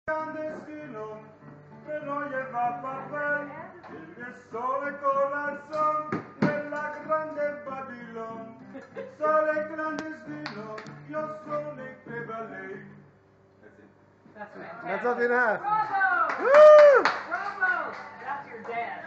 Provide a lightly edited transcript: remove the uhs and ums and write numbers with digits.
clandestino, però lleva papel, il sole corazón nella grande Babilon. Sole clandestino, io sono il prevalente. That's fantastic. That's not enough. Bravo! Woo! Bravo! That's your dad.